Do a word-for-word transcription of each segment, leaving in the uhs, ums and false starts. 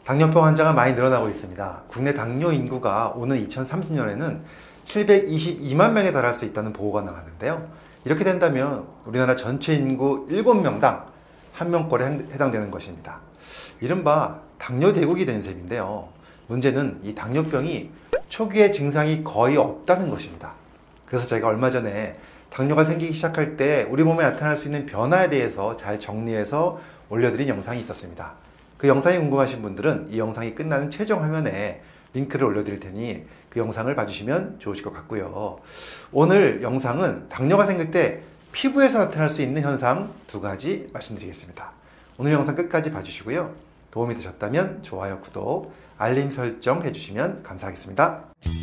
당뇨병 환자가 많이 늘어나고 있습니다. 국내 당뇨 인구가 오는 이천삼십 년에는 칠백이십이만 명에 달할 수 있다는 보고가 나왔는데요. 이렇게 된다면 우리나라 전체 인구 일곱 명당 한 명꼴에 해당되는 것입니다. 이른바 당뇨 대국이 된 셈인데요. 문제는 이 당뇨병이 초기에 증상이 거의 없다는 것입니다. 그래서 제가 얼마 전에 당뇨가 생기기 시작할 때 우리 몸에 나타날 수 있는 변화에 대해서 잘 정리해서 올려드린 영상이 있었습니다. 그 영상이 궁금하신 분들은 이 영상이 끝나는 최종 화면에 링크를 올려드릴 테니 그 영상을 봐주시면 좋으실 것 같고요. 오늘 영상은 당뇨가 생길 때 피부에서 나타날 수 있는 현상 두 가지 말씀드리겠습니다. 오늘 영상 끝까지 봐주시고요. 도움이 되셨다면 좋아요, 구독, 알림 설정 해주시면 감사하겠습니다.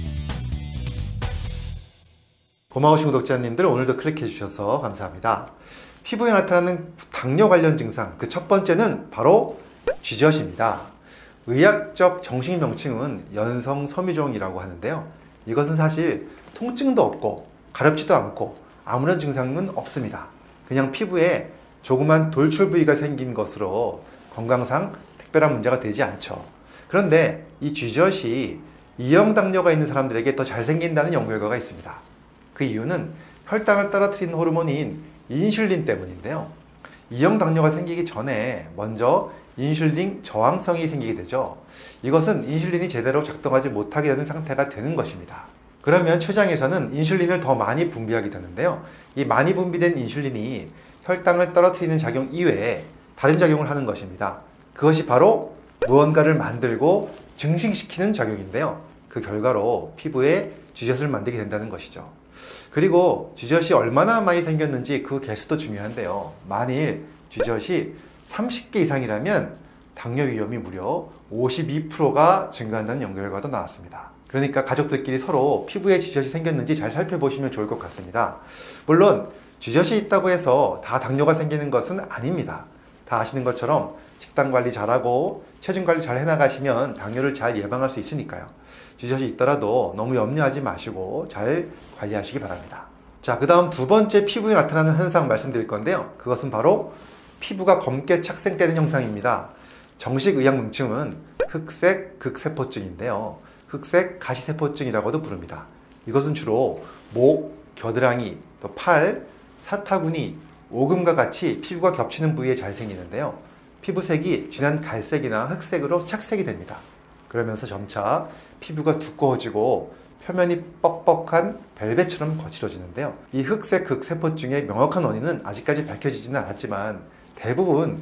고마우신 구독자님들 오늘도 클릭해 주셔서 감사합니다. 피부에 나타나는 당뇨 관련 증상, 그 첫 번째는 바로 쥐젖입니다. 의학적 정식 명칭은 연성섬유종이라고 하는데요. 이것은 사실 통증도 없고 가렵지도 않고 아무런 증상은 없습니다. 그냥 피부에 조그만 돌출 부위가 생긴 것으로 건강상 특별한 문제가 되지 않죠. 그런데 이 쥐젖이 이형 당뇨가 있는 사람들에게 더 잘 생긴다는 연구 결과가 있습니다. 그 이유는 혈당을 떨어뜨리는 호르몬인 인슐린 때문인데요. 이형 당뇨가 생기기 전에 먼저 인슐린 저항성이 생기게 되죠. 이것은 인슐린이 제대로 작동하지 못하게 되는 상태가 되는 것입니다. 그러면 췌장에서는 인슐린을 더 많이 분비하게 되는데요. 이 많이 분비된 인슐린이 혈당을 떨어뜨리는 작용 이외에 다른 작용을 하는 것입니다. 그것이 바로 무언가를 만들고 증식시키는 작용인데요. 그 결과로 피부에 쥐젖을 만들게 된다는 것이죠. 그리고 쥐젖이 얼마나 많이 생겼는지 그 개수도 중요한데요. 만일 쥐젖이 삼십 개 이상이라면 당뇨 위험이 무려 오십이 퍼센트가 증가한다는 연구 결과도 나왔습니다. 그러니까 가족들끼리 서로 피부에 쥐젖이 생겼는지 잘 살펴보시면 좋을 것 같습니다. 물론 쥐젖이 있다고 해서 다 당뇨가 생기는 것은 아닙니다. 다 아시는 것처럼 식단 관리 잘하고 체중 관리 잘 해나가시면 당뇨를 잘 예방할 수 있으니까요. 쥐젖이 있더라도 너무 염려하지 마시고 잘 관리하시기 바랍니다. 자, 그 다음 두 번째 피부에 나타나는 현상 말씀드릴 건데요. 그것은 바로 피부가 검게 착색되는 현상입니다. 정식 의학 명칭은 흑색 극세포증인데요. 흑색 가시세포증이라고도 부릅니다. 이것은 주로 목, 겨드랑이, 또 팔, 사타구니, 오금과 같이 피부가 겹치는 부위에 잘 생기는데요. 피부색이 진한 갈색이나 흑색으로 착색이 됩니다. 그러면서 점차 피부가 두꺼워지고 표면이 뻑뻑한 벨벳처럼 거칠어지는데요. 이 흑색 극세포증의 명확한 원인은 아직까지 밝혀지지는 않았지만 대부분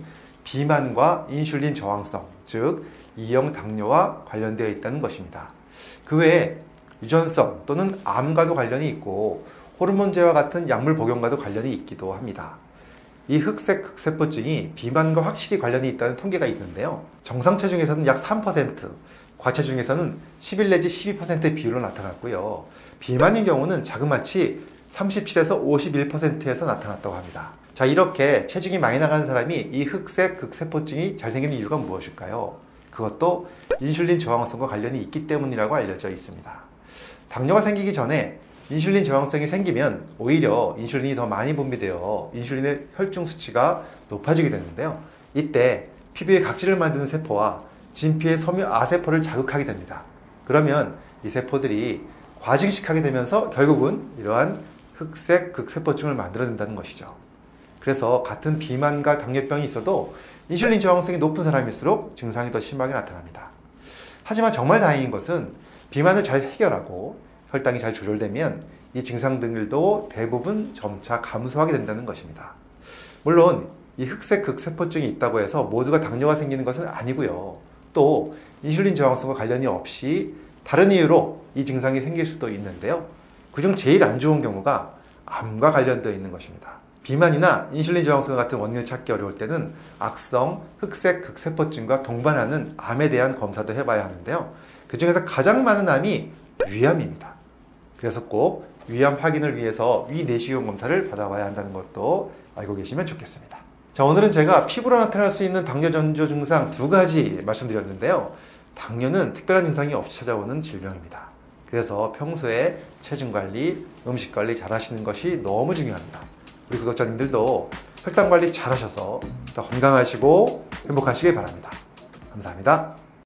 비만과 인슐린 저항성, 즉 이형 당뇨와 관련되어 있다는 것입니다. 그 외에 유전성 또는 암과도 관련이 있고 호르몬제와 같은 약물 복용과도 관련이 있기도 합니다. 이 흑색 극세포증이 비만과 확실히 관련이 있다는 통계가 있는데요. 정상 체중에서는 약 삼 퍼센트, 과체중에서는 십일 내지 십이 퍼센트의 비율로 나타났고요. 비만인 경우는 자그마치 삼십칠에서 오십일 퍼센트에서 나타났다고 합니다. 자, 이렇게 체중이 많이 나가는 사람이 이 흑색 극세포증이 잘 생기는 이유가 무엇일까요? 그것도 인슐린 저항성과 관련이 있기 때문이라고 알려져 있습니다. 당뇨가 생기기 전에 인슐린 저항성이 생기면 오히려 인슐린이 더 많이 분비되어 인슐린의 혈중 수치가 높아지게 되는데요. 이때 피부에 각질을 만드는 세포와 진피의 섬유 아세포를 자극하게 됩니다. 그러면 이 세포들이 과증식하게 되면서 결국은 이러한 흑색 극세포증을 만들어낸다는 것이죠. 그래서 같은 비만과 당뇨병이 있어도 인슐린 저항성이 높은 사람일수록 증상이 더 심하게 나타납니다. 하지만 정말 다행인 것은 비만을 잘 해결하고 혈당이 잘 조절되면 이 증상들도 대부분 점차 감소하게 된다는 것입니다. 물론 이 흑색 극세포증이 있다고 해서 모두가 당뇨가 생기는 것은 아니고요. 또 인슐린 저항성과 관련이 없이 다른 이유로 이 증상이 생길 수도 있는데요. 그중 제일 안 좋은 경우가 암과 관련되어 있는 것입니다. 비만이나 인슐린 저항성 같은 원인을 찾기 어려울 때는 악성 흑색 극세포증과 동반하는 암에 대한 검사도 해봐야 하는데요. 그 중에서 가장 많은 암이 위암입니다. 그래서 꼭 위암 확인을 위해서 위 내시경 검사를 받아봐야 한다는 것도 알고 계시면 좋겠습니다. 자, 오늘은 제가 피부로 나타날 수 있는 당뇨 전조 증상 두 가지 말씀드렸는데요. 당뇨는 특별한 증상이 없이 찾아오는 질병입니다. 그래서 평소에 체중 관리, 음식 관리 잘 하시는 것이 너무 중요합니다. 우리 구독자님들도 혈당 관리 잘 하셔서 더 건강하시고 행복하시길 바랍니다. 감사합니다.